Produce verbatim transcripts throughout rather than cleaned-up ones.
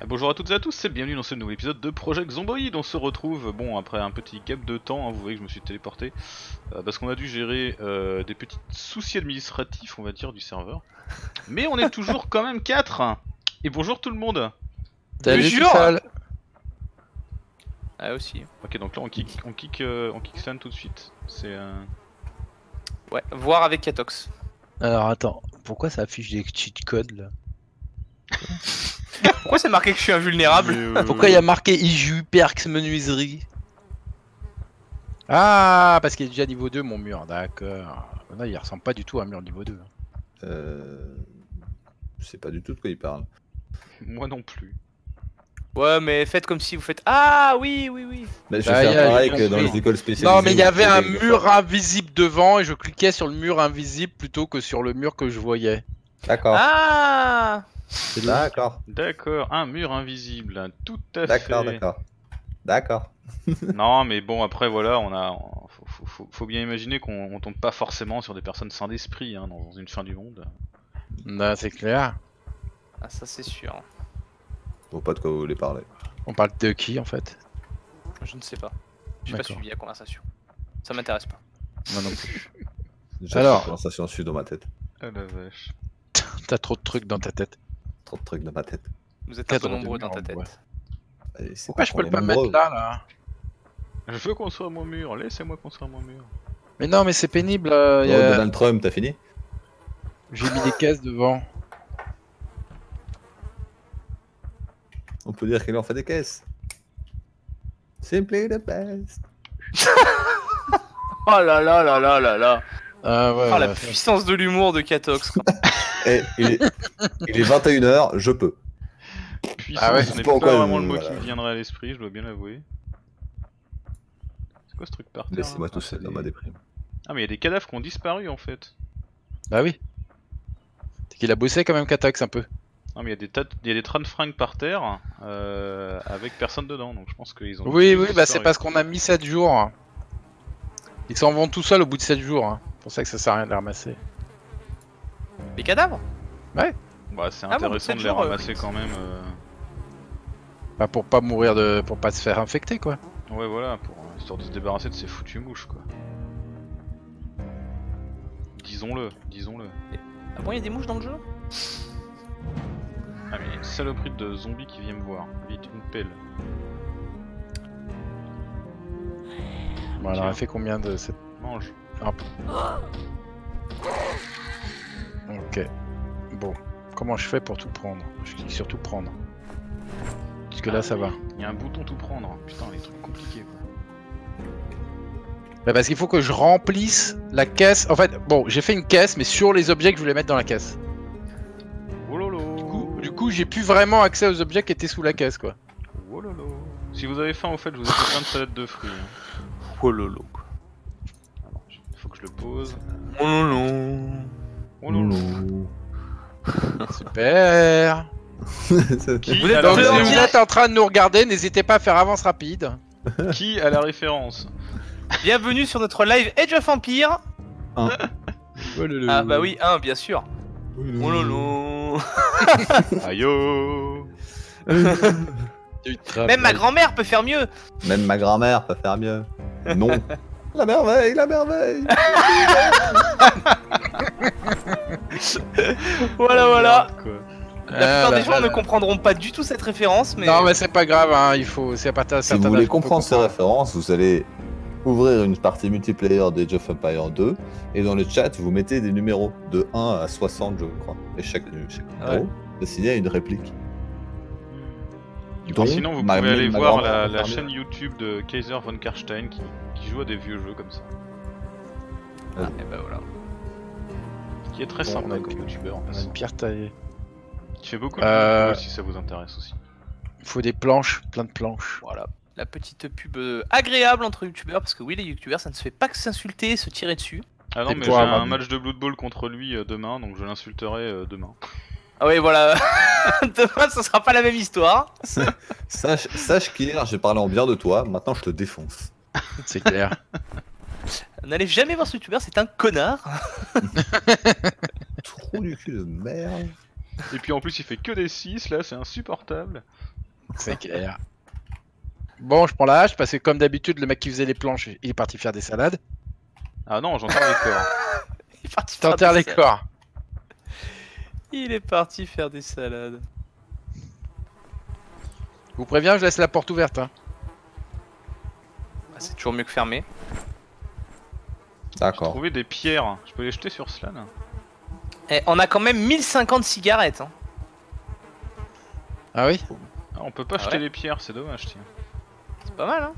Bonjour à toutes et à tous et bienvenue dans ce nouvel épisode de Project Zomboid. On se retrouve, bon, après un petit gap de temps, hein, vous voyez que je me suis téléporté, euh, parce qu'on a dû gérer euh, des petits soucis administratifs, on va dire, du serveur. Mais on est toujours quand même quatre. Et bonjour tout le monde. Salut Bonjour. tout seul. Ah aussi. Ok, donc là on kick, on kick, euh, on kick Stan tout de suite. C'est euh... Ouais, voir avec Katox. Alors attends, pourquoi ça affiche des cheat codes là? Pourquoi c'est marqué que je suis invulnérable? euh, Pourquoi il y a marqué I J U Perks Menuiserie? Ah, parce qu'il est déjà niveau deux mon mur, d'accord. Non, il ressemble pas du tout à un mur niveau deux. Euh... Je sais pas du tout de quoi il parle. Moi non plus. Ouais, mais faites comme si vous faites. Ah oui, oui, oui. Bah, je Bah, vais y a- faire pareil ils ont que dans pris. les écoles spécialisées. Non, mais il y où avait tu un fais des mur efforts. invisible devant et je cliquais sur le mur invisible plutôt que sur le mur que je voyais. D'accord. Ah D'accord. D'accord, un mur invisible, tout à D'accord, fait. d'accord. D'accord. Non, mais bon, après voilà, on a, faut, faut, faut, faut bien imaginer qu'on on tombe pas forcément sur des personnes sans d'esprit hein, dans une fin du monde. Non, c'est clair. Ah, ça c'est sûr. Je vois pas de quoi vous voulez parler. On parle de qui en fait? Je ne sais pas. J'ai pas D'accord. suivi la conversation. Ça m'intéresse pas. Moi non plus. Déjà, Alors. cette conversation suit dans ma tête. Ah la vache. T'as trop de trucs dans ta tête. Trop de trucs dans ma tête. Vous êtes un peu Cadre de nombreux mur dans ta en tête. bois. Allez, c'est Pourquoi je qu'on peux le est pas nombreux. mettre là là? Je veux construire mon mur, laissez-moi construire mon mur. Mais non, mais c'est pénible. euh, y Oh, a- Donald Trump, t'as fini? J'ai mis des caisses devant. On peut dire qu'il en fait des caisses. Simply the best. Oh là là là là là là. Ah ouais. Oh la ouais. puissance de l'humour de Katox. Eh, il est, il est vingt et une heures, je peux. Puissance, Ah ouais, ce c'est n'est pas pas encore vraiment une- le mot voilà. qui me viendrait à l'esprit, je dois bien l'avouer. C'est quoi ce truc par terre Laissez-moi là tout Ah, seul c'est dans des- ma déprime. Ah mais il y a des cadavres qui ont disparu en fait. Bah oui. C'est qu'il a bossé quand même Katax un peu. Non mais il y a des tas de... il y a des trains de fringues par terre euh, avec personne dedans, donc je pense qu'ils ont... Oui, tous oui, bah c'est disparu. parce qu'on a mis sept jours. Ils s'en vont tout seuls au bout de sept jours. Hein. C'est pour ça que ça sert à rien de les ramasser. Les cadavres? Bah c'est Ah bon, intéressant sept de les jours, euh. ramasser quand même. euh, Bah pour pas mourir de. pour pas se faire infecter quoi. Ouais voilà, pour euh, histoire de se débarrasser de ces foutues mouches quoi. Disons-le, disons-le. Ah bon, il y a des mouches dans le jeu? Ah mais il y a une saloperie de zombies qui vient me voir. Vite, une pelle. Bon, alors Tiens. elle fait combien de cette. Mange. Ok. Bon. Comment je fais pour tout prendre? Je clique sur tout prendre. Jusque là ça va. Il y a un bouton tout prendre. Putain, les trucs compliqués quoi. Bah parce qu'il faut que je remplisse la caisse. En fait, bon, j'ai fait une caisse, mais sur les objets que je voulais mettre dans la caisse. Oh lolo. Du coup, du coup j'ai plus vraiment accès aux objets qui étaient sous la caisse quoi. Oh lolo. Si vous avez faim au fait, je vous ai fait plein de salades de fruits. hein. Oh lolo. Alors, il faut que je le pose. Oh lolo. Oh lolo. Super. Qui Vous êtes a dans Donc la le si référence vous êtes en train de nous regarder, n'hésitez pas à faire avance rapide. Qui a la référence? Bienvenue sur notre live Age of Empire. Ah bah oui, un bien sûr. Oh lolo. Ayo. Même ma grand-mère peut faire mieux. Même ma grand-mère peut faire mieux. Non. La merveille, la merveille. Voilà, voilà. Quoi. La plupart des gens ne comprendront pas du tout cette référence, mais... Non mais c'est pas grave, hein, il faut, c'est pas ta. Si vous voulez comprendre ces références, vous allez ouvrir une partie multiplayer d'Age of Empires deux et dans le chat vous mettez des numéros de un à soixante je crois. Et chaque, chaque numéro est signé à une réplique. Et Donc, sinon, vous ma- pouvez aller ma voir grand-mère la, peut la faire chaîne mieux. YouTube de Kaiser von Karstein qui, qui joue à des vieux jeux comme ça. Ah, et bah voilà. Qui est très Bon, sympa on a comme une- youtubeur en On a plus. une pierre taillée. Qui fait beaucoup de Euh, vidéos si ça vous intéresse aussi. Il faut des planches, plein de planches. Voilà. La petite pub euh, agréable entre youtubeurs, parce que oui, les youtubeurs, ça ne se fait pas que s'insulter et se tirer dessus. Ah non, c'est mais pour j'ai avoir un des- match de Blood Bowl contre lui euh, demain, donc je l'insulterai euh, demain. Ah oui, voilà. Demain, ce sera pas la même histoire. Sache, sache qu'hier j'ai parlé en bien de toi, maintenant je te défonce. C'est clair. N'allez jamais voir ce youtubeur, c'est un connard. Trou du cul de merde. Et puis en plus, il fait que des six là, c'est insupportable. C'est clair. Bon, je prends la hache parce que comme d'habitude, le mec qui faisait les planches, il est parti faire des salades. Ah non, j'enterre les corps. Il est parti faire T'enterres des les salades. corps. Il est parti faire des salades. Je vous préviens, je laisse la porte ouverte. Hein. Ah, c'est toujours mieux que fermé. J'ai D'accord. trouvé des pierres. Je peux les jeter sur Slan? Eh, on a quand même mille cinquante cigarettes. Hein. Ah oui? Ah, on peut pas Ah jeter ouais les pierres, c'est dommage, tiens. C'est pas mal, hein.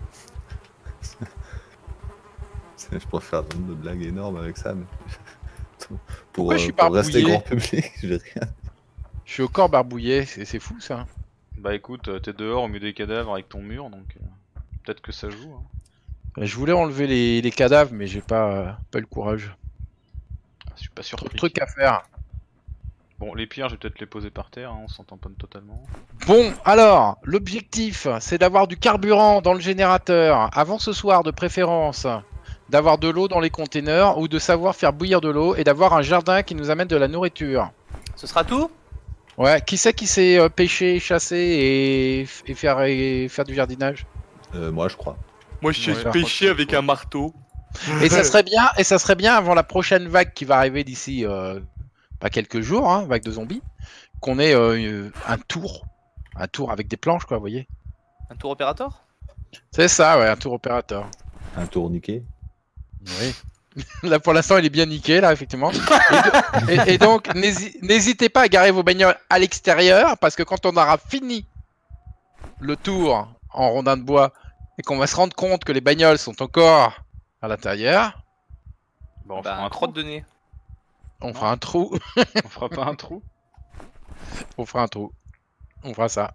Je pourrais faire un nombre de blagues énormes avec ça, mais. pour Pourquoi euh, je suis pour barbouillé rester grand public, je vais rien. Je suis au corps barbouillé, c'est c'est fou ça. Bah écoute, euh, t'es dehors au milieu des cadavres avec ton mur, donc euh, peut-être que ça joue. Hein. Je voulais enlever les, les cadavres, mais j'ai pas, euh, pas le courage. Ah, je suis pas sûr. Trop de trucs à faire. Bon, les pierres, je vais peut-être les poser par terre, hein, on s'entend pas totalement. Bon, alors, l'objectif, c'est d'avoir du carburant dans le générateur, avant ce soir de préférence, d'avoir de l'eau dans les containers, ou de savoir faire bouillir de l'eau, et d'avoir un jardin qui nous amène de la nourriture. Ce sera tout? Ouais, qui c'est qui sait euh, pêcher, chasser et, et, faire, et faire du jardinage? Euh, moi, je crois. Moi je sais pêcher avec un marteau. Et ça serait bien, et ça serait bien avant la prochaine vague qui va arriver d'ici euh, pas quelques jours, hein, vague de zombies, qu'on ait euh, un tour, un tour avec des planches, quoi, vous voyez. Un tour opérateur? C'est ça, ouais, un tour opérateur. Un tourniquet. Oui. Là, pour l'instant, il est bien niqué, là, effectivement. Et, de- et- et donc, n'hési- n'hésitez pas à garer vos bagnoles à l'extérieur, parce que quand on aura fini le tour en rondin de bois et qu'on va se rendre compte que les bagnoles sont encore à l'intérieur, Bah, on Bah, fera un un crotte trou. de nez. on fera un trou. On fera pas un trou? On fera un trou. On fera ça.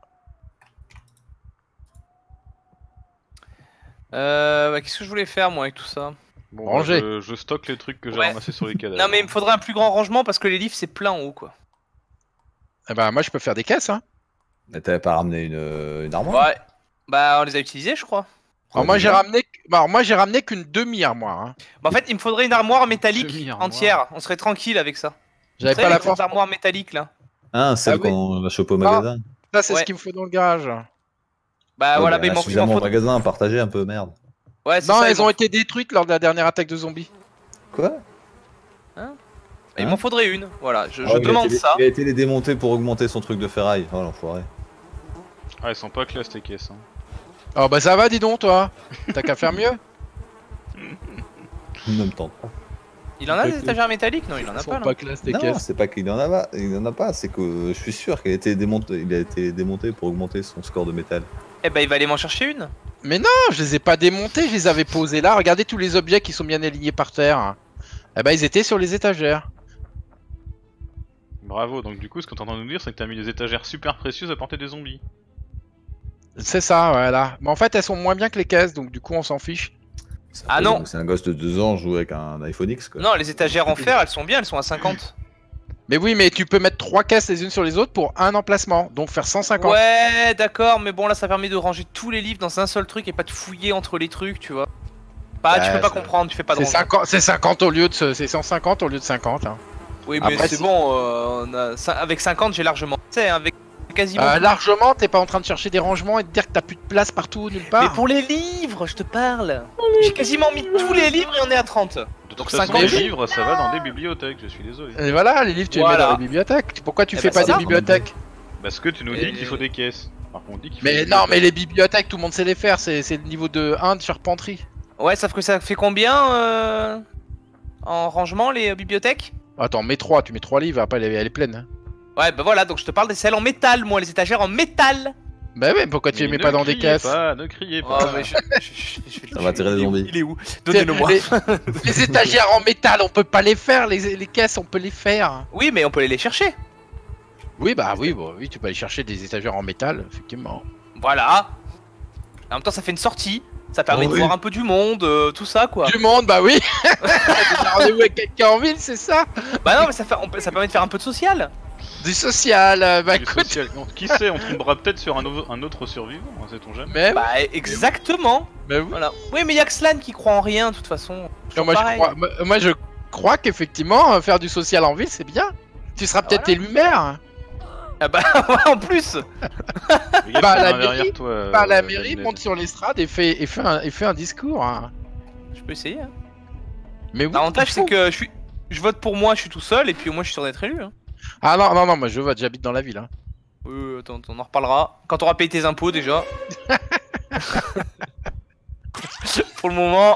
Euh, bah, qu'est-ce que je voulais faire moi avec tout ça? Bon, Ranger. bah, je, je stocke les trucs que j'ai Ouais. ramassés sur les cadavres. Non mais il me faudrait un plus grand rangement parce que les livres c'est plein en haut quoi. Eh ben, moi, je peux faire des caisses, hein. Mais t'avais pas ramené une, euh, une armoire? Ouais. Bah on les a utilisés je crois. Alors, moi, j'ai ramené, bah, alors, moi, j'ai ramené qu'une demi-armoire. Hein. Bah en fait il me faudrait une armoire métallique Demi-armoire. entière. On serait tranquille avec ça. J'avais Vous savez, pas la les grosses force. armoires métalliques là. Ah, celle Ah oui. qu'on va choper au Ah. magasin. Ça, c'est Ouais. ce qu'il me faut dans le garage. Bah Ouais, voilà, bah, mais il m'en il m'en suffisamment au faut. magasin, partagez un peu, merde. Ouais, c'est Non, ça, il elles m'en- ont été détruites lors de la dernière attaque de zombies. Quoi? il m'en faudrait une. Voilà, je, je Ah, il a demande été- ça. Il a été les démonter pour augmenter son truc de ferraille. Oh l'enfoiré. Ah, elles sont pas classe tes caisses. Hein. Oh, bah, ça va, dis donc, toi. T'as qu'à faire mieux. Ne me tente pas. Il en a Pas des que- étagères métalliques? Non, il en a Ils sont pas. non. pas classe, tes Non, caisses. c'est pas qu'il en a pas, il en a pas, c'est que je suis sûr qu'il a été démonté, il a été démonté pour augmenter son score de métal. Eh bah il va aller m'en chercher une. Mais non, je les ai pas démontés, je les avais posés là. Regardez tous les objets qui sont bien alignés par terre. Eh ben, ils étaient sur les étagères. Bravo, donc du coup, ce qu'on t'entend nous dire, c'est que t'as mis des étagères super précieuses à portée des zombies. C'est ça, voilà. Mais en fait, elles sont moins bien que les caisses, donc du coup, on s'en fiche. C'est Ah un peu- non. C'est un gosse de deux ans jouer avec un iPhone X quoi. Non, les étagères en fer elles sont bien, elles sont à cinquante. Mais oui, mais tu peux mettre trois caisses les unes sur les autres pour un emplacement, donc faire cent cinquante. Ouais, d'accord, mais bon là ça permet de ranger tous les livres dans un seul truc et pas de fouiller entre les trucs, tu vois. Bah, tu Ouais, peux pas ça- comprendre, tu fais pas de C'est rangement. cinquante, c'est cinquante au lieu de ce- c'est cent cinquante au lieu de cinquante. Hein. Oui, mais Après, c'est si- bon, euh, on a... cin- avec cinquante j'ai largement. Tu sais, avec quasiment. Euh, largement, t'es pas en train de chercher des rangements et de dire que t'as plus de place partout nulle part. Mais pour les livres, je te parle. J'ai quasiment mis tous les livres et on est à trente. De toute Donc façon, cinquante les livres. livres, ça va dans des bibliothèques, je suis désolé. Et voilà, les livres, tu les Voilà. mets dans les bibliothèques. Pourquoi tu Eh fais ben, pas ça des va. bibliothèques? Parce que tu nous dis Et- qu'il faut des caisses. Par contre, on dit qu'il faut Mais des non, bibliothèques. mais les bibliothèques, tout le monde sait les faire. C'est c'est le niveau de un de charpenterie. Ouais, sauf que ça fait combien euh... en rangement les euh, bibliothèques? Attends, mets trois, tu mets trois livres, après elle est, elle est pleine. hein. Ouais, bah voilà, donc je te parle des celles en métal, moi, les étagères en métal. Bah ouais, pourquoi tu les Mais mets ne pas dans des criez caisses? pas, ne criez Oh, pas. mais je, je- je- je- je- Ça va attirer il les est où zombies. Il est où? Donnez-le-moi. Les, les étagères en métal, on peut pas les faire. Les, les caisses, on peut les faire. Oui, mais on peut aller les chercher. Oui, bah oui, bah, oui, tu peux aller chercher des étagères en métal, effectivement. Voilà. En même temps, ça fait une sortie. Ça permet Oh, de oui. voir un peu du monde, euh, tout ça, quoi. Du monde, bah oui. T'as rendez-vous avec quelqu'un en ville, c'est ça? Bah non, mais ça, fait, on peut- ça permet de faire un peu de social. Du social, euh, bah Du écoute. social. Non, qui sait, on tombera peut-être sur un, nouveau- un autre survivant, hein, sait-on jamais. Mais, Bah, exactement. mais oui. Voilà. Oui, mais y'a que Slan qui croit en rien, de toute façon. Non, moi, je pareil. crois, moi, moi, je crois qu'effectivement, euh, faire du social en ville, c'est bien. Tu seras peut-être voilà. élu maire. Ah bah en plus. Regarde, Bah, t'as la un derrière mairie- toi, Bah, euh, la mairie David. monte sur l'estrade et fait, et, fait un, et fait un discours. Hein. Je peux essayer. Hein. Mais oui, L'avantage il c'est faut. que je suis, je vote pour moi, je suis tout seul et puis au moins je suis sûr d'être élu. Hein. Ah non, non, non, moi je vote, j'habite dans la ville. Hein. Euh, attends, on en reparlera. Quand t'auras payé tes impôts déjà. Pour le moment.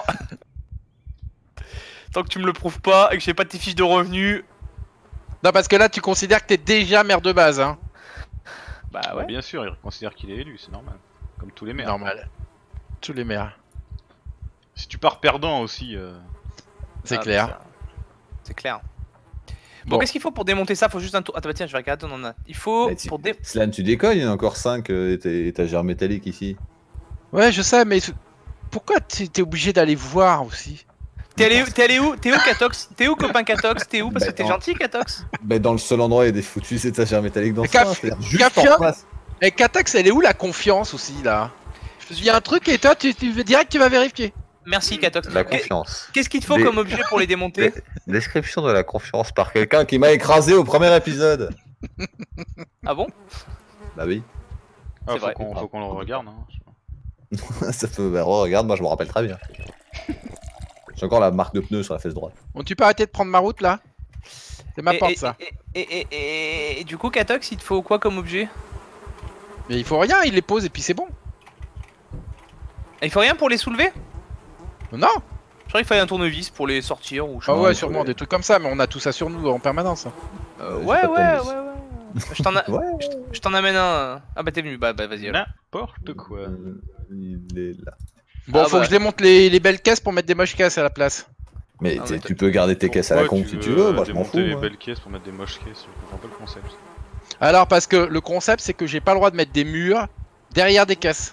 Tant que tu me le prouves pas et que j'ai pas tes fiches de revenus. Non, parce que là, tu considères que t'es déjà maire de base. Hein. Bah Bah, ouais. bien sûr, il considère qu'il est élu, c'est normal. Comme tous les maires. Normal. Tous les maires. Si tu pars perdant aussi. euh, C'est Ah, clair. bah, ça- C'est clair. Bon, Bon. qu'est-ce qu'il faut pour démonter ça? Faut juste un tour. Attends, bah tiens, je vais regarder, on en a. Il faut Bah, tu- pour dé... Slan, tu déconnes, il y en a encore cinq étagères métalliques ici. Ouais, je sais, mais pourquoi t'es t'es obligé d'aller voir aussi? T'es allé, où- t'es allé où? T'es où, Catox? T'es où, copain Catox? T'es où? Parce Bah, que t'es non. gentil, Catox. Bah, dans le seul endroit où il y a des foutues étagères métalliques dans Mais ce Cap- coin, c'est-à-dire juste Capia- en face. Et Katax, elle est où la confiance aussi là? Il y a un truc et toi, tu, tu veux direct, tu vas vérifier. Merci, Catox. La Qu'est- confiance. Qu'est-ce qu'il te faut Des- comme objet pour les démonter? Description de la confiance par quelqu'un qui m'a écrasé au premier épisode. Ah bon? Bah oui. Ah, C'est faut vrai. qu'on faut qu'on le regarde. Hein. Ça fait... bah, regarde, moi je me rappelle très bien. J'ai encore la marque de pneu sur la fesse droite. Bon, tu peux arrêter de prendre ma route là? C'est ma et, porte et- ça. Et, et, et- et- et du coup, Catox, il te faut quoi comme objet? Mais il faut rien, il les pose et puis c'est bon. Il faut rien pour les soulever? Non? Je crois qu'il fallait un tournevis pour les sortir ou je sais Ah pas. ouais, il faut sûrement les- des trucs comme ça, mais on a tout ça sur nous en permanence. Euh, Euh, j'ai ouais, pas de ouais, ouais, tournevis. ouais. Je t'en a- Ouais. je t'en amène un. Ah bah t'es venu, bah, bah vas-y. alors. N'importe quoi. Euh, il est là. Bon, Ah faut bah. que je démonte les, les belles caisses pour mettre des moches caisses à la place. Mais, Ah, t'es- mais tu peux garder tes caisses à la Pourquoi con si tu veux, moi je m'en démonter fous. les moi. belles caisses pour mettre des moches caisses, je comprends pas le concept. Alors, parce que le concept, c'est que j'ai pas le droit de mettre des murs derrière des caisses.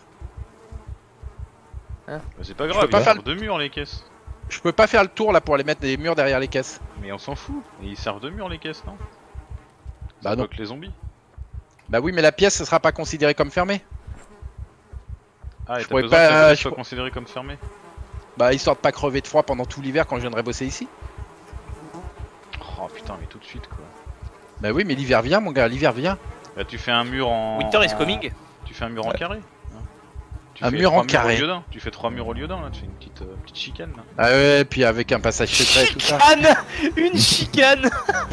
Bah, c'est pas peux grave, pas ils faire servent de mur les caisses. Je peux pas faire le tour là pour aller mettre des murs derrière les caisses. Mais on s'en fout. Et ils servent de mur les caisses, non? Bah Ça non. bloque les zombies. Bah oui, mais la pièce, ce sera pas considéré comme fermée. Ah, et Je t'as pourrais besoin pas- que la pièce je soit pour- considérée comme fermée? Bah, histoire de pas crever de froid pendant tout l'hiver quand je viendrai bosser ici. Oh putain, mais tout de suite quoi. Bah oui, mais l'hiver vient, mon gars, l'hiver vient. Bah tu fais un mur en... Winter is en- coming. Tu fais un mur en Ouais. carré. hein. Tu Un fais mur trois en carré. Au lieu d'un. Tu fais trois murs au lieu d'un là, tu fais une petite, euh, petite chicane là. Ah ouais, puis avec un passage secret et tout ça. Chicane. Une chicane.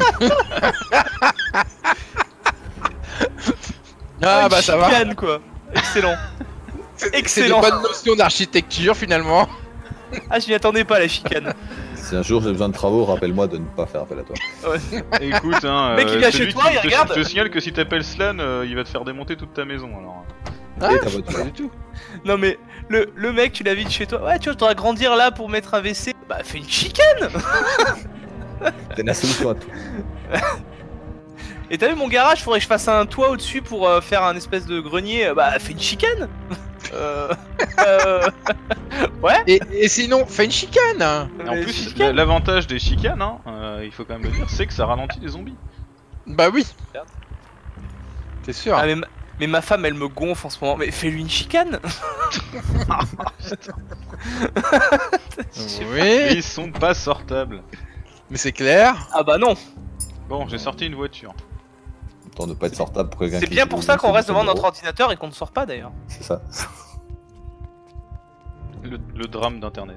Ah Une bah ça va. Chicane quoi. Excellent. C'est des Excellent. bonnes notions d'architecture finalement. Ah, je m'y attendais pas à la chicane. Si un jour j'ai besoin de travaux, rappelle-moi de ne pas faire appel à toi. Écoute, hein. Mec, il euh, vient celui chez toi, qui- il je te- regarde. Je te signale que si t'appelles Slan, euh, il va te faire démonter toute ta maison alors. Ah, Et ta voiture. pas du tout. Non mais le, le mec, tu l'invites chez toi. Ouais, tu vois, je dois grandir là pour mettre un W C. Bah, fais une chicane. C'est la solution à tout. Et t'as vu mon garage, faudrait que je fasse un toit au-dessus pour euh, faire un espèce de grenier. Bah, fais une chicane. euh... euh... Ouais. Et, et sinon, fais une chicane. Et en Mais plus, chicane. la- l'avantage des chicanes, hein, euh, il faut quand même le dire, c'est que ça ralentit les zombies. Bah oui. C'est sûr. Ah, mais, ma... mais ma femme, elle me gonfle en ce moment. Mais fais-lui une chicane. Mais Oui. ils sont pas sortables. Mais c'est clair. Ah bah non. Bon, j'ai sorti une voiture. Tant de pas être sortable pour quelqu'un C'est qui bien joue pour au ça qu'on jeu reste de devant cent notre euros. ordinateur et qu'on ne sort pas d'ailleurs. C'est ça. Le, le drame d'internet.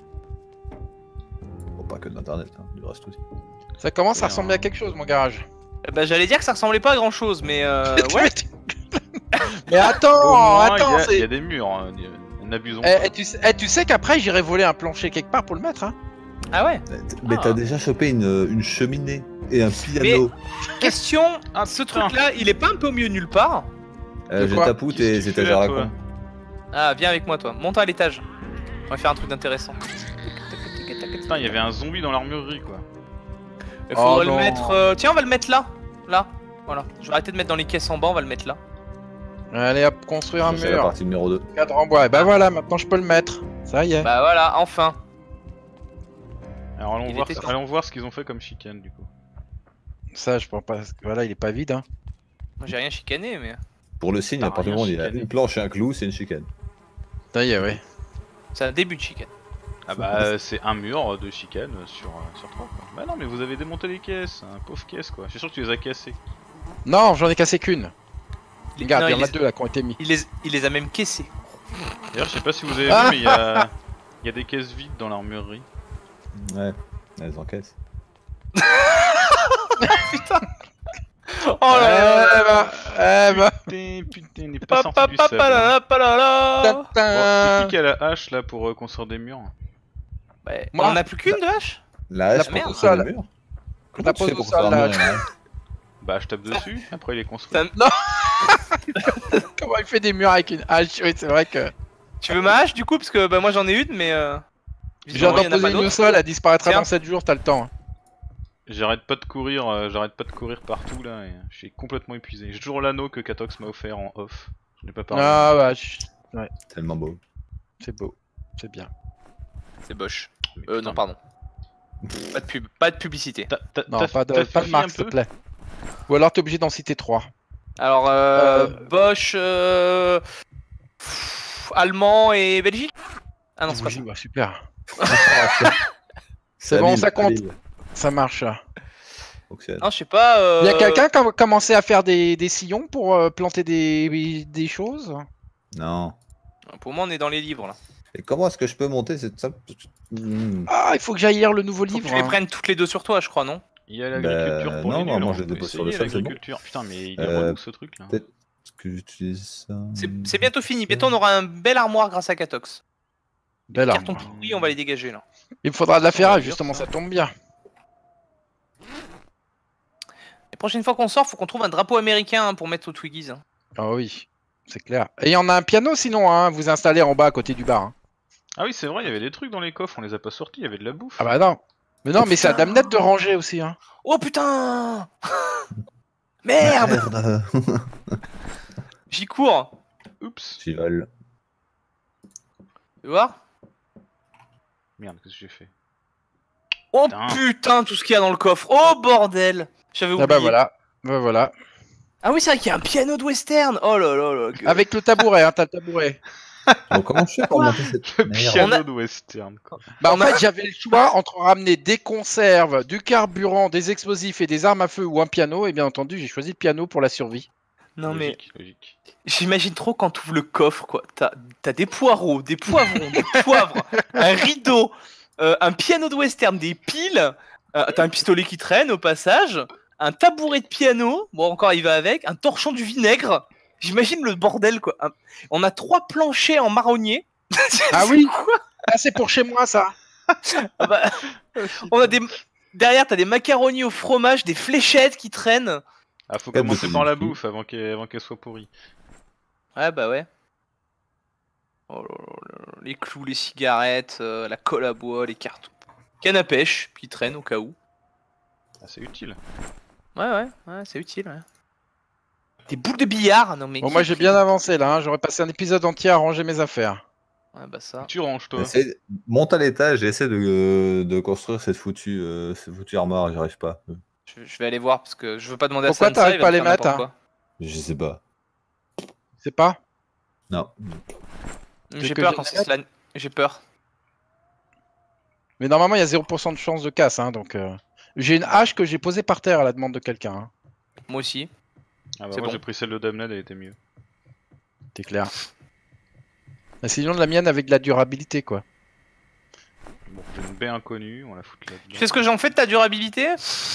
Bon, pas que de l'internet, hein, du reste aussi. Ça commence à Oui, ressembler hein. à quelque chose, mon garage. Eh Bah j'allais dire que ça ressemblait pas à grand chose, mais euh, ouais. Mais attends, Au moins, attends, il y a- c'est- il y, a des murs, hein, n'abusons Eh, pas. eh, tu sais, eh, tu sais qu'après j'irai voler un plancher quelque part pour le mettre, hein. Ah ouais. Mais t- Mais Ah. t'as déjà chopé une, une cheminée et un piano. Question, Ah, ce putain. truc là, il est pas un peu au milieu nulle part? Euh, De je quoi tapoue Qu'est-ce que tes tu fais, étagères à la toi con. Ah, viens avec moi toi, monte à l'étage. On va faire un truc d'intéressant. Putain, il y avait un zombie dans l'armurerie quoi. Il faudrait Oh le non. mettre. euh, Tiens, on va le mettre là. Là. Voilà. Je vais arrêter de mettre dans les caisses en bas, on va le mettre là. Allez hop, construire un C'est la mur. partie numéro deux. Cadre en bois. Et bah voilà, maintenant je peux le mettre. Ça y est. Bah voilà, enfin. Alors allons Il voir, était temps. allons voir ce qu'ils ont fait comme chicane du coup. Ça, je pense pas. Voilà, il est pas vide, hein. Moi j'ai rien chicané, mais. Pour le signe, T'as à partir du moment où il a rien une planche et un clou, c'est une chicane. Ça y est, ouais. C'est un début de chicane. Ah bah euh, c'est un mur de chicane sur, euh, sur trois quoi. Bah non mais vous avez démonté les caisses, un pauvre caisse quoi. Je suis sûr que tu les as cassées. Non, j'en ai cassé qu'une. Il- Regarde, non, il y en a les- deux là qui ont été mis. Il les, il les a même caissés. D'ailleurs, je sais pas si vous avez Ah. vu, mais il y a... il y a des caisses vides dans l'armurerie. Ouais, elles encaissent. Oh là là. Eh bah, eh bah. Putain, putain, il n'est pas Pa, sorti pa, du pa, sable. pa, la, la, pa, la, la. Ta, Bon, ta. c'est qui qui a la hache là pour euh, construire des murs? Ouais, Moi. on en a plus qu'une de hache. La hache La pour merde. construire Ça, le là. mur. La Comment tu pose fais au pour sol, construire un là. mur, Yann Bah, je tape dessus, après il est construit. Ça- Comment il fait des murs avec une hache? Oui, c'est vrai que. Tu veux ma hache du coup parce que bah moi j'en ai une mais euh... J'ai visiblement, d'en il y en a poser pas une au d'autres. sol, elle disparaîtra Tiens. dans sept jours, t'as le temps. J'arrête pas de courir, euh, j'arrête pas de courir partout là, et je suis complètement épuisé. J'ai toujours l'anneau que Katox m'a offert en off. Je n'ai pas parlé. Ah bah, je- Tellement beau. c'est beau, c'est bien. C'est boche. Mais Euh putain, non pardon. Pas de pub, pas de publicité. T'as, t'as, Non, t'as- pas de, t'as pas de fini marque, un s'il te peu plaît. Ou alors t'es obligé d'en citer trois. Alors euh, Euh. Bosch, euh... pff, allemand et Belgique. Ah non c'est pas ça. Bah, super. C'est bon, Lille, ça compte. Lille. Ça marche. Fonctionne. Non je sais pas. Euh... Il y a quelqu'un qui a commencé à faire des, des sillons pour euh, planter des, des choses? Non. Pour moi on est dans les livres là. Et comment est-ce que je peux monter cette ça Hmm. Ah, il faut que j'aille lire le nouveau Faut que livre. tu les hein. prennes toutes les deux sur toi je crois non. Il y a l'agriculture Bah, pour non, les non, nuls, moi, on je les peut dépose sur le essayer sol, c'est bon. l'agriculture. Putain, mais il est Euh, relou ce truc là. peut-être- Est-ce que j'utilise ça C'est c'est bientôt fini. Bientôt on aura un bel armoire grâce à Katox. Belle Les cartons arme. pourris on va les dégager là. Il me faudra de la On va ferraille, dire justement, ça. ça tombe bien. La prochaine fois qu'on sort faut qu'on trouve un drapeau américain hein, pour mettre aux Twiggies. hein. Ah oui, c'est clair. Et il y en a un piano sinon, hein, vous installez en bas à côté du bar. hein. Ah oui, c'est vrai, il y avait des trucs dans les coffres, on les a pas sortis, il y avait de la bouffe. Ah bah non. Mais non, mais c'est à Dame Nette de ranger aussi. Hein. Oh putain. Merde. Merde. J'y cours. Oups. J'y vole. Tu vois. Merde, qu'est-ce que j'ai fait? Oh Putain. putain, tout ce qu'il y a dans le coffre. Oh bordel. J'avais oublié. Ah bah voilà. Bah voilà. Ah oui, c'est vrai qu'il y a un piano de western. Oh là là là. que- Avec le tabouret, hein, t'as le tabouret. Bon, comment je fais pour monter cette Le merde piano On a- de western, quoi. Bah en On a- fait, j'avais le choix entre ramener des conserves, du carburant, des explosifs et des armes à feu ou un piano. Et bien entendu, j'ai choisi le piano pour la survie. Non mais Logique, logique. j'imagine trop quand tu ouvres le coffre quoi. T'as t'as des poireaux, des poivrons, des poivres, un rideau, euh, un piano de western, des piles. euh, T'as un pistolet qui traîne au passage, un tabouret de piano. Bon encore il va avec, un torchon du vinaigre. J'imagine le bordel quoi. Un- On a trois planchers en marronnier. Ah C'est oui. quoi Ah, c'est pour chez moi ça. Ah bah, on a des derrière t'as des macaronis au fromage, des fléchettes qui traînent. Ah, faut Quatre commencer de par la Suzuki. bouffe avant qu'elle avant qu'elle soit pourrie. Ouais bah ouais. Oh là là là, les clous, les cigarettes, euh, la colle à bois, les cartons. Canne à pêche qui traîne au cas où. Ah, c'est utile. Ouais ouais, ouais c'est utile ouais. Des boules de billard, non mais. Bon, qui- moi j'ai bien avancé là. hein. J'aurais passé un épisode entier à ranger mes affaires. Ouais bah ça. Tu ranges, toi. Essaye- Monte à l'étage et essaie de, de construire cette foutue, euh, cette foutue armoire, j'y arrive pas. Je, je vais aller voir parce que je veux pas demander Pourquoi à Sansa. t'arrives il va pas à me les faire mettre, n'importe hein quoi. Je sais pas. C'est pas. Non. J'ai que peur je quand les c'est cela. J'ai peur. Mais normalement, il y a zéro pour cent de chance de casse. Hein, donc, euh, j'ai une hache que j'ai posée par terre à la demande de quelqu'un. Hein. Moi aussi. Ah bah C'est moi bon. j'ai pris celle de Damned, elle était mieux. C'est clair. Mais sinon, la mienne avec de la durabilité, quoi. Bon, j'ai une baie inconnue, on la fout là-dedans. Tu sais ce que j'en fais de ta durabilité?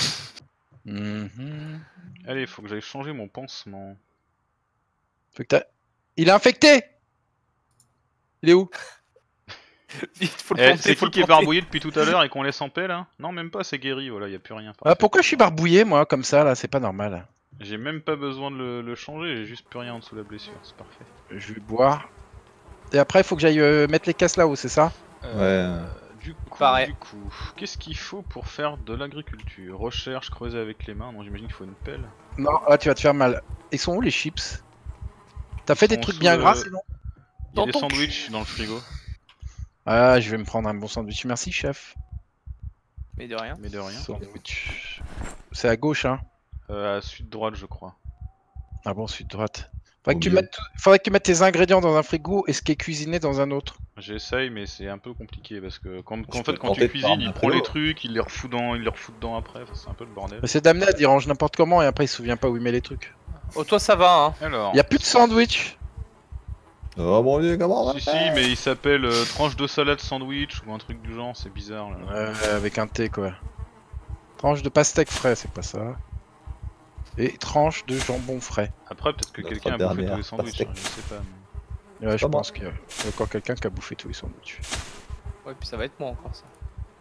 Mhm. Allez, faut que j'aille changer mon pansement. Faut que t'as- Il est infecté. Il est où? Vite, faut le Eh, planter, c'est faut qui le qui est planter. barbouillé depuis tout à l'heure et qu'on laisse en paix là? Non, même pas, c'est guéri, voilà, y a plus rien. Ah, parfait. pourquoi je suis barbouillé, moi, comme ça, là? C'est pas normal. J'ai même pas besoin de le, le changer, j'ai juste plus rien en dessous de la blessure, c'est parfait. Je vais boire. Et après, il faut que j'aille euh, mettre les caisses là-haut, c'est ça? Euh, Du coup, Pareil. du coup, qu'est-ce qu'il faut pour faire de l'agriculture? Recherche, creuser avec les mains, non j'imagine qu'il faut une pelle. Non, là, tu vas te faire mal. Ils sont où, les chips? T'as fait Ils des sont trucs sous bien le- gras, sinon? Il y a Dans des ton sandwichs dans le frigo, Ah, je vais me prendre un bon sandwich. Merci, chef. Mais de rien. mais de rien. Sandwich. C'est à gauche, hein? Euh, à suite droite, je crois. Ah bon, suite droite. Faudrait Au que, tu milieu. mettes... Faudrait que tu mettes tes ingrédients dans un frigo et ce qui est cuisiné dans un autre. J'essaye, mais c'est un peu compliqué parce que quand, Je en peux fait, quand tenter tu de faire cuisines, un il prend les apéro. trucs, il les refout dans, il les refout dedans après. Enfin, c'est un peu le bordel. Mais c'est Damned, il range n'importe comment et après il se souvient pas où il met les trucs. Oh, toi, ça va, hein. Alors. Y a plus de sandwich. Oh mon dieu, comment on va Si, si, faire mais il s'appelle euh, tranche de salade sandwich ou un truc du genre, c'est bizarre là. Euh, avec un T quoi. Tranche de pastèque frais, c'est pas ça. Et tranche de jambon frais. Après, peut-être que Notre quelqu'un a bouffé dernière tous les sandwichs, pastèque. hein, je sais pas. mais- Ouais, je Pas moi. pense qu'il y a il y a encore quelqu'un qui a bouffé tous les sandwichs. Ouais, puis ça va être moi encore, ça.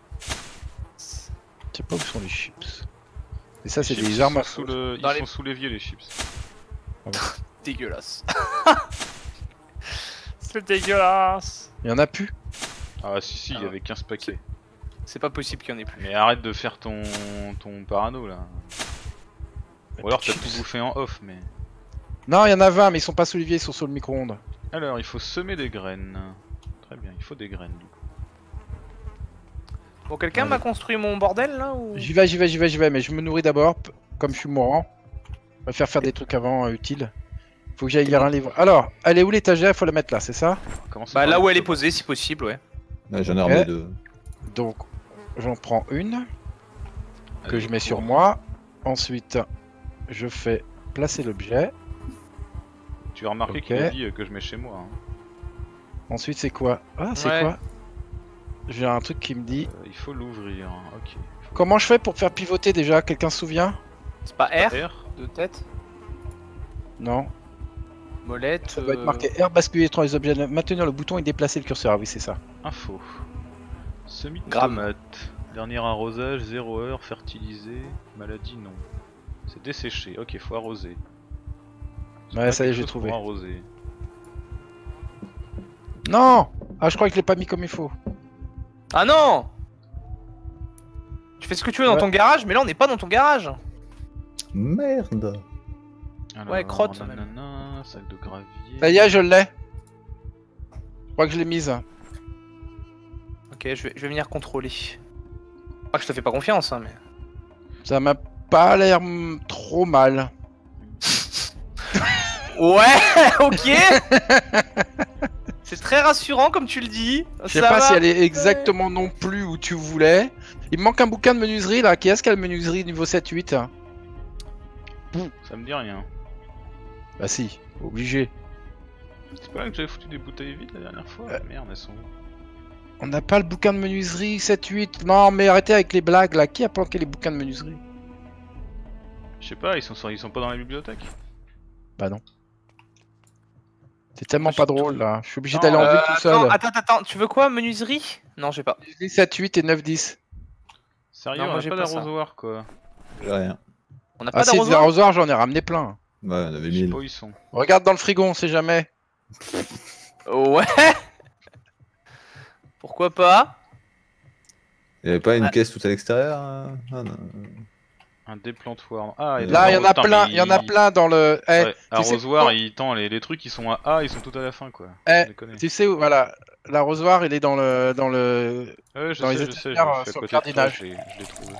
Je sais pas où sont les chips. Et ça, Les c'est chips, des ils armes à sont sous feu. le... Ils Dans sont les- sous l'évier les chips. Dégueulasse. C'est dégueulasse. Il y en a plus. Ah si si, il y Ah. avait quinze paquets. C'est pas possible qu'il y en ait plus. Mais arrête de faire ton ton parano là. Ou alors t'as tout bouffé en off, mais... Non, il y en a vingt, mais ils sont pas sous l'évier, ils sont sur le micro-ondes. Alors, il faut semer des graines. Très bien, il faut des graines du coup. Bon, quelqu'un Ouais. m'a construit mon bordel là ou... J'y vais, j'y vais, j'y vais, j'y vais, mais je me nourris d'abord, p- comme je suis mourant. Je préfère faire des trucs avant euh, utiles. Faut que j'aille lire un livre. Alors, elle est où l'étagère? Faut la mettre là, c'est ça? On va commencer Bah par là les où elle est photos. posée, si possible, ouais. Ouais, J'en ai Ok. ramené deux. Donc, j'en prends une que Allez, je mets sur cours. moi. Ensuite, je fais placer l'objet. Tu as remarqué Ok. qu'il a dit euh, que je mets chez moi. Hein. Ensuite, c'est quoi? Ah, c'est Ouais. quoi? J'ai un truc qui me dit. Euh, il faut l'ouvrir. hein, Ok. Il faut- Comment je fais pour faire pivoter déjà? Quelqu'un se souvient? C'est pas R R. de tête. Non. Molette. Ça doit être euh, marqué R, basculer entre les objets, maintenir le bouton et déplacer le curseur. Ah oui, c'est ça. Info. Semis de Gramme. tomate. Dernier arrosage, zéro heure, fertilisé. Maladie, non. C'est desséché. Ok, faut arroser. Ouais, Pas ça y est, quelque j'ai chose trouvé. pour arroser. Non! Ah, je crois que je l'ai pas mis comme il faut. Ah non. Tu fais ce que tu veux dans Ouais. ton garage, mais là on n'est pas dans ton garage. Merde. Alors, Ouais, crotte, nanana, sac de gravier. Ça y est, je l'ai. Je crois que je l'ai mise. Ok, je vais, je vais venir contrôler. Pas que je te fais pas confiance, hein, mais. Ça m'a pas l'air mm, trop mal. Ouais, ok. C'est très rassurant comme tu le dis. Je sais Ça pas va. si elle est exactement non plus où tu voulais. Il me manque un bouquin de menuiserie là. Qui est-ce qui a le menuiserie niveau sept huit? Ça me dit rien. Bah si, obligé. C'est pas là que j'avais foutu des bouteilles vides la dernière fois? Euh. Merde, elles sont où? On n'a pas le bouquin de menuiserie sept huit. Non mais arrêtez avec les blagues là. Qui a planqué les bouquins de menuiserie? Je sais pas, ils sont, sur- ils sont pas dans la bibliothèque. Bah non. C'est tellement pas drôle là. Je suis obligé Non, d'aller en euh, ville tout attends, seul. attends, attends, tu veux quoi, menuiserie? Non, j'ai pas. sept huit et neuf dix. Sérieux, Non, on moi, a j'ai pas pas ça. d'arrosoir quoi. J'ai rien. On n'a Ah pas si, des d'arrosoir. arrosoirs j'en ai ramené plein. Ouais, on avait Je sais mille. pas où ils sont. Regarde dans le frigo, on sait jamais. Ouais. Pourquoi pas? Il y avait pas une Ouais. caisse tout à l'extérieur hein Ah non. Un déplantoir. Ah, et Là, il y en a putain, plein, mais il y en a plein dans le. Eh, Ouais, tu sais arrosoir, quoi il tend les, les trucs qui sont à A, ils sont tout à la fin quoi. Eh, Sans déconner. tu sais où, voilà, l'arrosoir il est dans le, dans le. Ouais, je dans les sais, je sais, je étagères, je suis à sur le côté de toi, jardinage. je l'ai je l'ai trouvé.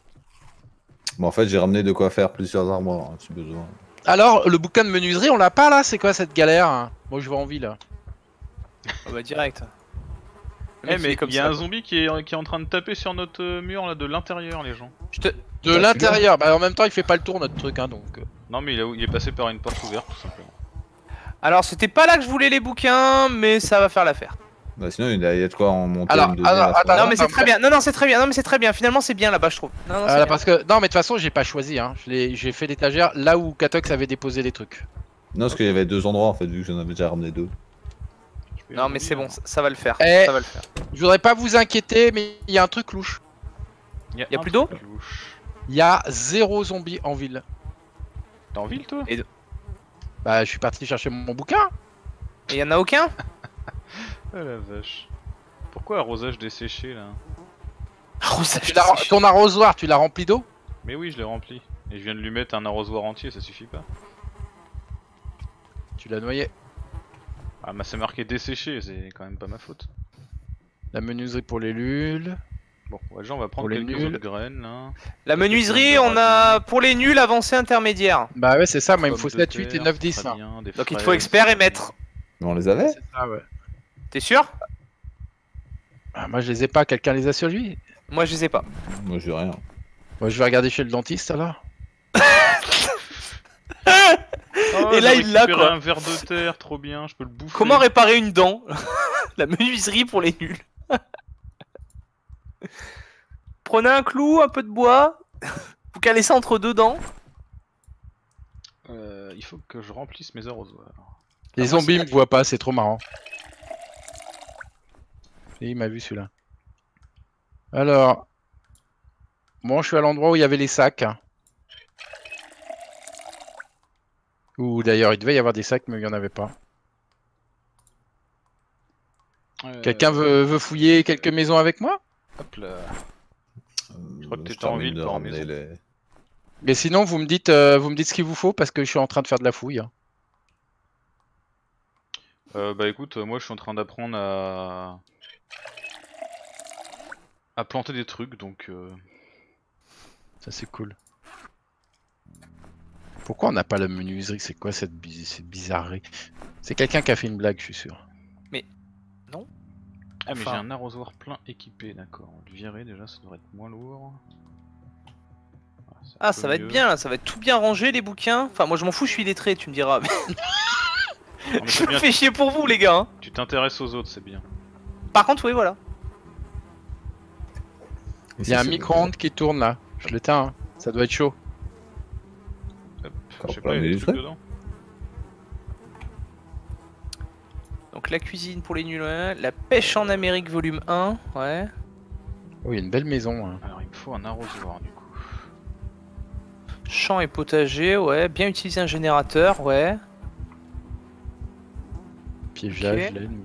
Bon, en fait, j'ai ramené de quoi faire plusieurs armoires hein, si besoin. Alors, le bouquin de menuiserie, on l'a pas là. C'est quoi cette galère hein? Moi, je vais en ville. Ah bah direct. Le Eh mec, il mais est comme il y a ça, un quoi. zombie qui est, qui est en train de taper sur notre euh, mur là de l'intérieur les gens. Je te... De Bah, l'intérieur. Bah, en même temps, il fait pas le tour notre truc, hein, donc. euh. Non mais il, a- il est passé par une porte ouverte tout simplement. Alors c'était pas là que je voulais les bouquins, mais ça va faire l'affaire. Bah, sinon, il y a il y a de quoi en monter Alors, une deuxième. alors, à ce attends, moment-là. non mais c'est non, très mais- bien. Non non c'est très bien. Non mais c'est très bien. Finalement c'est bien là-bas je trouve. Non, non, c'est Voilà, bien. parce que non, mais de toute façon, j'ai pas choisi. Hein. Je l'ai- J'ai fait l'étagère là où Katox avait déposé les trucs. Non, parce qu'il y avait deux endroits en fait, vu que j'en avais déjà ramené deux. Je peux y Non mais revenir, c'est bon, hein. ça, ça va le faire. Eh. Ça va le faire. Je voudrais pas vous inquiéter, mais il y a un truc louche. y a, y a un plus d'eau truc louche. Il y a zéro zombie en ville. T'es en ville toi? Bah, je suis parti chercher mon bouquin. Et y en a aucun? Ah la vache. Pourquoi arrosage desséché là? Arrosage Tu l'as- ton arrosoir, tu l'as rempli d'eau? Mais oui je l'ai rempli. Et je viens de lui mettre un arrosoir entier, ça suffit pas. Tu l'as noyé. Ah bah c'est marqué desséché, c'est quand même pas ma faute. La menuiserie pour les lules. Bon, ouais, déjà on va prendre Pour les quelques nuls. autres graines là. La menuiserie, on a pour les nuls avancé intermédiaire. Bah ouais, c'est ça, moi il me Pommes faut de sept, huit et terre, neuf, dix. très hein. bien, des Donc il te fraises. faut expert et maître. Mais on les avait C'est ça, ouais. T'es sûr? Ah, moi je les ai pas, quelqu'un les a sur lui. Moi je les ai pas. Moi j'ai rien. Moi je vais regarder chez le dentiste alors. Oh, Et là, j'ai il l'a, récupéré quoi. un ver de terre, trop bien, je peux le bouffer. Comment réparer une dent? La menuiserie pour les nuls. Prenez un clou, un peu de bois. Vous calez ça entre deux dents. Euh, il faut que je remplisse mes arrosoirs. Les Ah, moi, zombies c'est- me voient pas, c'est trop marrant. Et il m'a vu celui-là. Alors. Bon, je suis à l'endroit où il y avait les sacs. Ou d'ailleurs, il devait y avoir des sacs, mais il n'y en avait pas. Euh, Quelqu'un veut, veut fouiller quelques maisons avec moi? Hop là. Euh, crois que t'étais je en termine ville de par ramener maison. les... Mais sinon, vous me dites, euh, vous me dites ce qu'il vous faut parce que je suis en train de faire de la fouille. hein. Euh, bah écoute, euh, moi je suis en train d'apprendre à... à planter des trucs, donc... Euh... Ça, c'est cool. Pourquoi on n'a pas la menuiserie? C'est quoi cette, bi- cette bizarrerie? C'est quelqu'un qui a fait une blague, je suis sûr. Ah mais Enfin. j'ai un arrosoir plein équipé, d'accord. On va le virer déjà, ça devrait être moins lourd. Voilà, c'est un Ah, peu ça va être mieux. bien là, ça va être tout bien rangé les bouquins. Enfin, moi je m'en fous, je suis lettré, tu me diras. Non, mais Je c'est me bien, fais chier pour vous les gars. hein. tu t'intéresses aux autres, c'est bien. Par contre, oui, voilà. Il y a un micro-ondes qui tourne là. Je l'éteins, hein. Ça doit être chaud. Hop, Encore je sais plein pas, il y a des d'illustrés. trucs dedans. Donc la cuisine pour les nuls, ouais. La pêche en Amérique volume un, ouais. Oh, il y a une belle maison. hein. Alors il me faut un arrosoir du coup. Champ et potager, ouais. Bien utiliser un générateur, ouais. Piégeage, Ok. laine.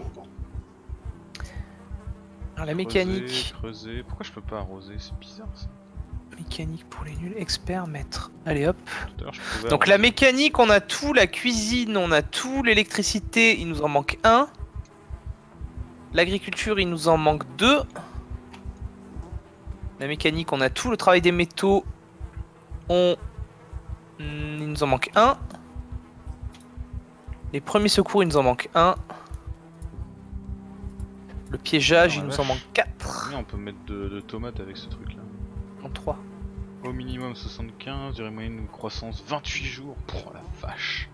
Alors, la Creuser, mécanique. Creuser, pourquoi je peux pas arroser? C'est bizarre ça. Mécanique pour les nuls, expert, maître. Allez hop. Tout à l'heure je pouvais Donc la arroser. mécanique, on a tout. La cuisine, on a tout. L'électricité, il nous en manque un. L'agriculture, il nous en manque deux. La mécanique, on a tout. Le travail des métaux, on... il nous en manque un. Les premiers secours, il nous en manque un. Le piégeage, Oh, il la nous en vache. manque quatre. Combien on peut mettre de, de tomates avec ce truc là? En trois. Au minimum soixante-quinze, durée moyenne de croissance vingt-huit jours. Oh la vache.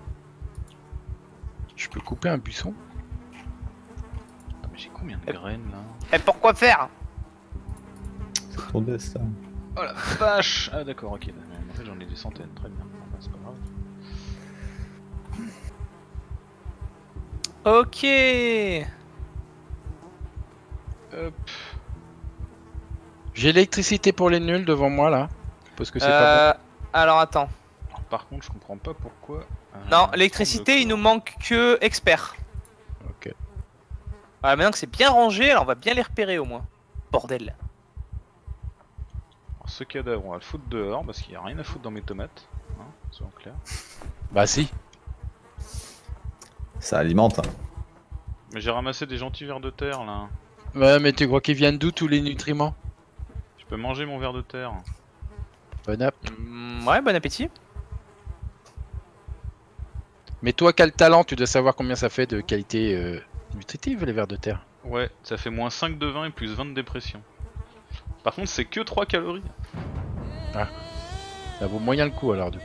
Je peux couper un buisson? Attends, mais j'ai combien de Eh. graines là? Et pourquoi faire? C'est ton destin. Oh la vache. Ah d'accord, ok. En fait j'en ai des centaines, très bien. Bon, bah, c'est pas grave. Ok. Hop. J'ai l'électricité pour les nuls devant moi là. Parce que c'est pas Euh, alors attends. Alors, par contre, je comprends pas pourquoi. euh, Non, on l'électricité, prend il le nous manque que expert. bon. Ok. Voilà, maintenant que c'est bien rangé, alors on va bien les repérer au moins. Bordel. Alors, ce cadavre, on va le foutre dehors parce qu'il y a rien à foutre dans mes tomates. Hein, soyons clairs. Bah si. Ça alimente. hein. Mais j'ai ramassé des gentils vers de terre là. Ouais, mais tu crois qu'ils viennent d'où tous les nutriments? Je peux manger mon ver de terre. Bon app. Mm, ouais, bon appétit. Mais toi, quel talent, tu dois savoir combien ça fait de qualité euh, nutritive les vers de terre. Ouais, ça fait moins cinq de vin et plus vingt de dépression. Par contre, c'est que trois calories. Ça vaut moyen le coup alors du coup.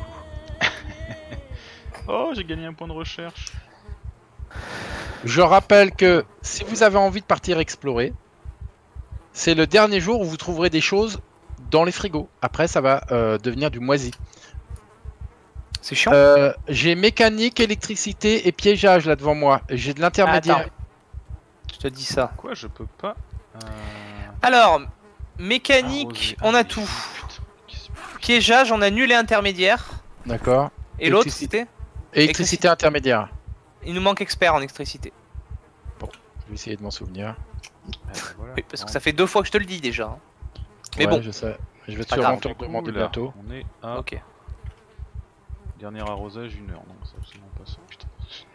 Oh, j'ai gagné un point de recherche. Je rappelle que si vous avez envie de partir explorer, c'est le dernier jour où vous trouverez des choses dans les frigos. Après, ça va euh, devenir du moisi. C'est chiant. Euh, j'ai mécanique, électricité et piégeage là devant moi. J'ai de l'intermédiaire. Attends. Je te dis ça. Quoi, je peux pas. Euh... Alors, mécanique, arroser. on Ah, a mais tout. putain, qu'est-ce- Piégeage, on a nul et intermédiaire. D'accord. Et l'autre, Électricité. c'était Électricité intermédiaire. Il nous manque expert en électricité. Je vais essayer de m'en souvenir. Ah, bah, voilà. Oui, parce que Non. ça fait deux fois que je te le dis déjà. hein. Mais Ouais, bon. je sais. Je vais Pas sûrement grave. te Du coup, demander là, bientôt. On est à Ok. dernier arrosage, une heure. Non, c'est absolument pas ça. Putain.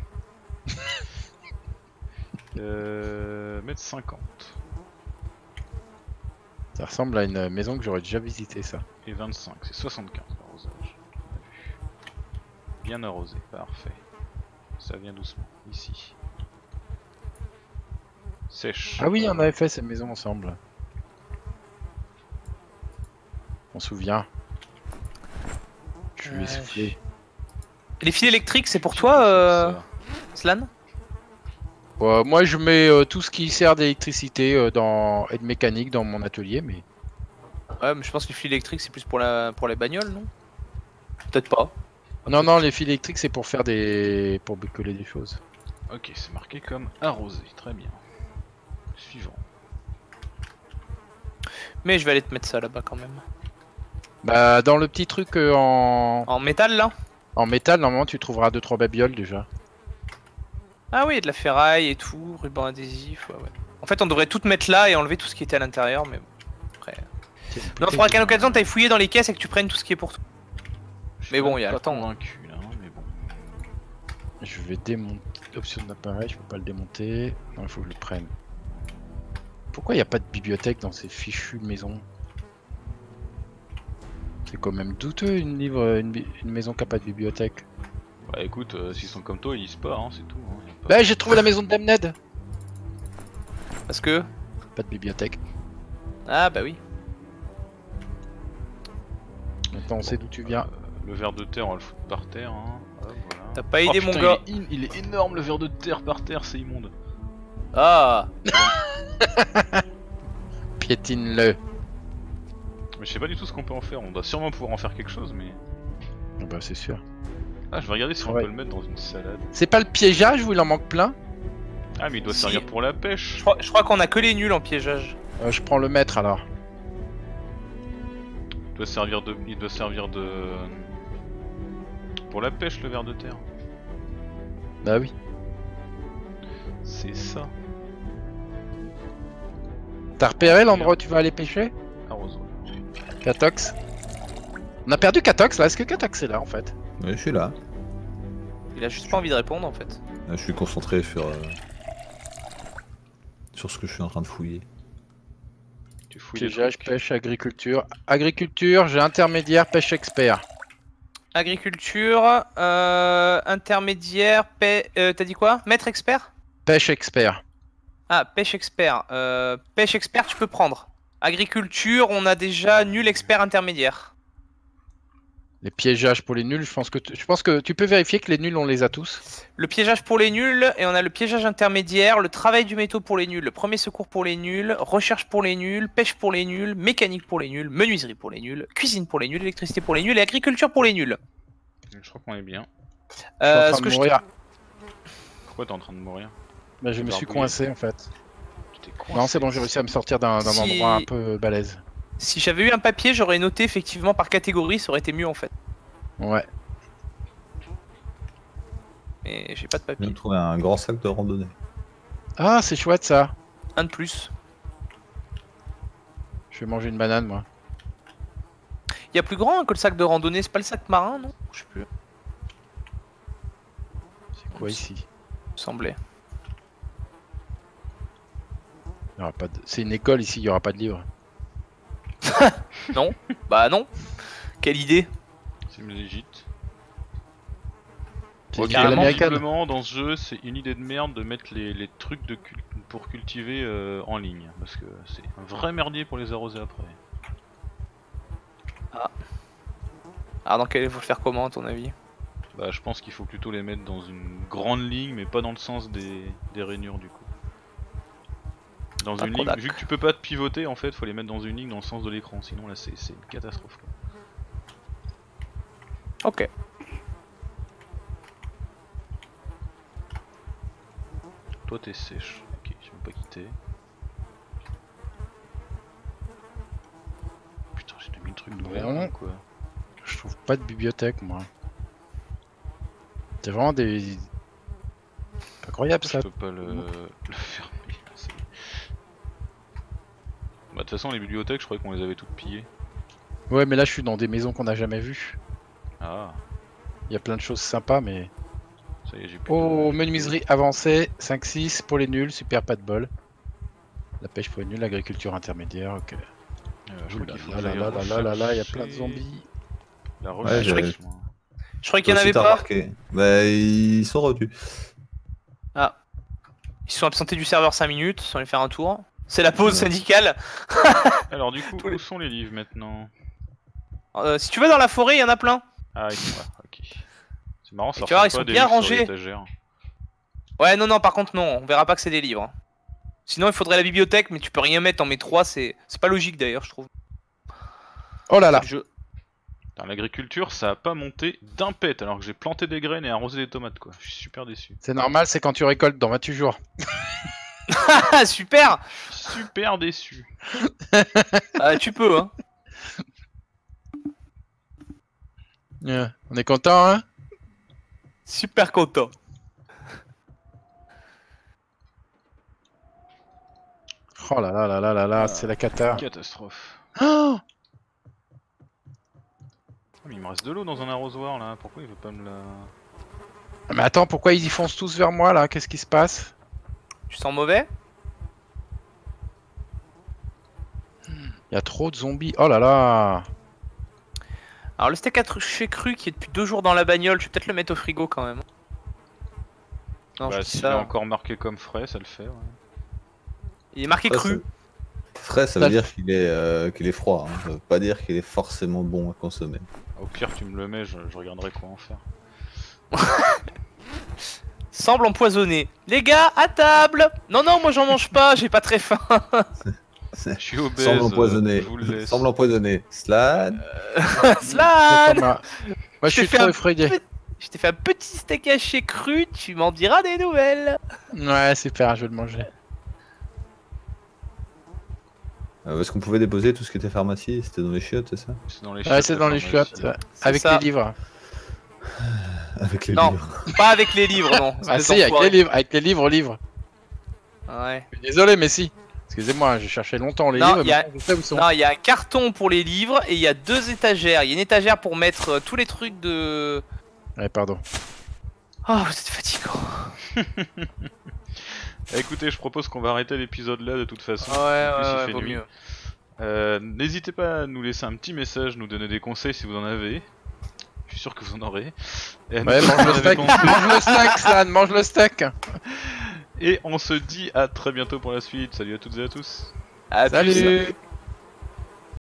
euh, mettre cinquante Ça ressemble à une maison que j'aurais déjà visité ça. et vingt-cinq, c'est soixante-quinze l'arrosage. On a vu. Bien arrosé, parfait. Ça vient doucement, ici. Sèche. Ah oui, on avait fait ces maisons ensemble. On se souvient. Je lui ai Ouais, soufflé. Les fils électriques, c'est pour toi, euh... Slan? Euh, moi, je mets euh, tout ce qui sert d'électricité euh, dans... et de mécanique dans mon atelier, mais... Ouais, mais je pense que les fils électriques, c'est plus pour, la... pour les bagnoles, non? Peut-être pas. Non, non, les fils électriques, c'est pour faire des... pour bricoler des choses. Ok, c'est marqué comme arrosé, très bien. Suivant. Mais je vais aller te mettre ça là-bas quand même. Bah, dans le petit truc euh, en... En métal, là? en métal, normalement, tu trouveras deux trois babioles déjà. Ah oui, de la ferraille et tout, ruban adhésif, ouais, ouais. En fait, on devrait tout mettre là et enlever tout ce qui était à l'intérieur, mais bon, après... Non, faudra qu'à l'occasion, t'ailles fouiller dans les caisses et que tu prennes tout ce qui est pour toi. Je Mais suis bon, pas il y a le temps. convaincu là, hein, mais bon. Je vais démonter l'option d'appareil, je peux pas le démonter. Non, il faut que je le prenne. Pourquoi il n'y a pas de bibliothèque dans ces fichues maisons? C'est quand même douteux une, livre, une, bi- une maison qui a pas de bibliothèque. Bah écoute, euh, s'ils sont comme toi, ils lisent pas, hein, c'est tout. Hein, y a pas- Bah, j'ai trouvé la maison de Damned. Parce que... Pas de bibliothèque. Ah bah oui. Maintenant, on sait d'où tu viens. Euh, le ver de terre, on va le foutre par terre. Hein. Hop, voilà. T'as pas Oh, aidé putain, mon gars. Il est, in- il est énorme le ver de terre par terre, c'est immonde. Ah. Piétine-le. Mais je sais pas du tout ce qu'on peut en faire, on doit sûrement pouvoir en faire quelque chose, mais. Ah bah, c'est sûr. Ah, je vais regarder si on Ouais. peut le mettre dans une salade. C'est pas le piégeage où il en manque plein? Ah, mais il doit Si. servir pour la pêche. Je crois, je crois qu'on a que les nuls en piégeage. Euh, Je prends le maître alors. Il doit servir de. Il doit servir de. Pour la pêche, le ver de terre. Bah oui. C'est ça. T'as repéré l'endroit où tu vas aller pêcher? Arrosoir. Catox. On a perdu Catox là, est-ce que Catox est là en fait? Oui, je suis là. Il a juste pas envie de répondre en fait. Je suis concentré sur, euh, sur ce que je suis en train de fouiller. Tu fouilles les Piégeage, trucs. pêche, agriculture. Agriculture, j'ai intermédiaire, pêche expert. Agriculture, euh, intermédiaire, paix... Euh, t'as dit quoi? Maître expert? Pêche expert. Ah, pêche expert. Euh, pêche expert, tu peux prendre. Agriculture, on a déjà nul expert intermédiaire. Les piégeages pour les nuls, je pense que tu, je pense que tu peux vérifier que les nuls on les a tous. Le piégeage pour les nuls, et on a le piégeage intermédiaire, le travail du métaux pour les nuls, le premier secours pour les nuls, recherche pour les nuls, pêche pour les nuls, mécanique pour les nuls, menuiserie pour les nuls, cuisine pour les nuls, électricité pour les nuls et agriculture pour les nuls. Je crois qu'on est bien. Euh, je ce suis en train que de je mourir. Pourquoi t'es en train de mourir? Bah, je me suis Barbouillé. coincé en fait. Tu t'es coincé. Non, c'est bon, j'ai réussi à me sortir d'un d'un Si- endroit un peu balèze. Si j'avais eu un papier, j'aurais noté effectivement par catégorie, ça aurait été mieux en fait. Ouais. Mais j'ai pas de Je viens papier. de trouver un grand sac de randonnée. Ah, c'est chouette ça. Un de plus. Je vais manger une banane moi. Il y a plus grand hein, que le sac de randonnée, c'est pas le sac marin, non? Je sais plus. C'est quoi ici? Il me semblait. Il y aura pas de... C'est une école ici, il y aura pas de livres. Non? Bah non. Quelle idée. C'est légit. C'est Ok, une école américaine. visiblement, dans ce jeu, c'est une idée de merde de mettre les, les trucs de cul- pour cultiver euh, en ligne. Parce que c'est un vrai merdier pour les arroser après. Alors dans quel faut le faire comment à ton avis? Bah, je pense qu'il faut plutôt les mettre dans une grande ligne, mais pas dans le sens des, des rainures du coup. Dans Pas une trop ligne, d'ac. vu que tu peux pas te pivoter, en fait, faut les mettre dans une ligne dans le sens de l'écran. Sinon, là, c'est c'est une catastrophe. Quoi. Ok. Toi, t'es sèche. Ok, je vais pas quitter. Putain, j'ai mis le truc d'ouvert Bon. là, quoi. Je trouve pas de bibliothèque moi. C'est vraiment des... Incroyable Je ça. peux pas le, le fermer. c'est- Bah, de toute façon, les bibliothèques, je croyais qu'on les avait toutes pillées. Ouais, mais là je suis dans des maisons qu'on n'a jamais vues. Ah, Il y a plein de choses sympas mais... ça y est, j'ai plus Oh, de- menuiserie avancée, cinq six pour les nuls, super, pas de bol. La pêche pour les nuls, l'agriculture intermédiaire, ok. Euh, je Ouh crois là qu'il faut là que là j'aille là là là là là, il y a plein de rechercher zombies. La Ouais, recherche, j'avais- moi. Je croyais qu'il y en Toi aussi, avait t'as pas. remarqué. Bah, ils sont revenus. Ah. Ils Ils se sont absentés du serveur cinq minutes sans aller faire un tour. C'est la pause syndicale. Alors du coup, Tous les- où sont les livres maintenant? Euh, si tu vas dans la forêt, il y en a plein. Ah, ils sont là, ok. C'est marrant, ça Et tu vois, ressemble ils pas sont à des bien livres sur rangés. l'étagère. Ouais, non, non, par contre, non, on verra pas que c'est des livres. Sinon, il faudrait la bibliothèque, mais tu peux rien mettre en mes trois, c'est c'est pas logique d'ailleurs, je trouve. Oh là là. C'est le jeu. Putain, l'agriculture, ça a pas monté d'un pet alors que j'ai planté des graines et arrosé des tomates, quoi. Je suis super déçu. C'est normal, c'est quand tu récoltes dans vingt-huit jours. Ah, super. Super déçu. Ah, tu peux, hein. Euh, on est content, hein? Super content. Oh là là là là là là, c'est la cata. Catastrophe. Oh, Ah, mais il me reste de l'eau dans un arrosoir là, pourquoi il veut pas me la... mais attends, pourquoi ils y foncent tous vers moi là? Qu'est-ce qui se passe? Tu sens mauvais? Il y a trop de zombies. Oh là là. Alors, le steak haché cru qui est depuis deux jours dans la bagnole, je vais peut-être le mettre au frigo quand même. Non, Bah je dis s'il ça. est encore marqué comme frais, ça le fait, ouais. Il est marqué Frais, cru. ça- Frais, ça veut dire qu'il est, euh, qu'il est froid. Hein. Ça veut pas dire qu'il est forcément bon à consommer. Au pire tu me le mets, je, je regarderai quoi en faire. Semble empoisonné. Les gars, à table. Non, non, moi j'en mange pas, j'ai pas très faim. Je suis obèse, Semble euh, empoisonné. je vous le laisse. Semble empoisonné. Slade. Slade. Moi, moi je Je t'ai suis fait trop un effrayé. Je t'ai fait un petit steak haché cru, tu m'en diras des nouvelles. Ouais, super, je vais le manger. Euh, Est-ce qu'on pouvait déposer tout ce qui était pharmacie? C'était dans les chiottes, c'est ça? C'est dans les Ouais, chiottes, c'est la dans les pharmacie. chiottes. ouais. C'est Avec ça. les livres. Avec les Non. livres. Pas avec les livres, non. Ah espèce si, avec d'enfoiré. les livres, avec les livres, livres. Ouais. Désolé, mais si. Excusez-moi, j'ai cherché longtemps les Non, livres, y a- mais je sais où ils sont. Non, il y a un carton pour les livres et il y a deux étagères. Il y a une étagère pour mettre euh, tous les trucs de. Ouais, pardon. Oh, vous êtes fatigant. Eh, écoutez, je propose qu'on va arrêter l'épisode là de toute façon. Ouais, En plus, il ouais, fait ouais, vaut nuit. mieux. Euh, N'hésitez pas à nous laisser un petit message, nous donner des conseils si vous en avez. Je suis sûr que vous en aurez. Et à nous Ouais, dire mange ce le que vous steak. avez pensé. Mange le steak, Slan, mange le steak. Et on se dit à très bientôt pour la suite. Salut à toutes et à tous. À plus. Salut.